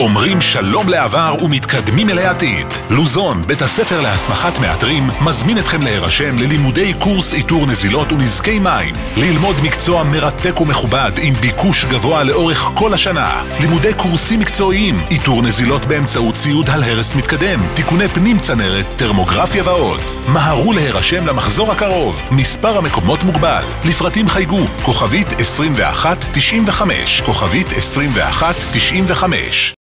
אומרים שלום לעבר ומתקדמים אל העתיד. לוזון, בית הספר להסמכת מאתרים, מזמין אתכם להירשם ללימודי קורס איתור נזילות ונזקי מים. ללמוד מקצוע מרתק ומכובד עם ביקוש גבוה לאורך כל השנה. לימודי קורסים מקצועיים, איתור נזילות באמצעות ציוד על הרס מתקדם, תיקוני פנים צנרת, טרמוגרפיה ועוד. מהרו להירשם למחזור הקרוב. מספר המקומות מוגבל. לפרטים חייגו, כוכבית 2195, כוכבית 2195.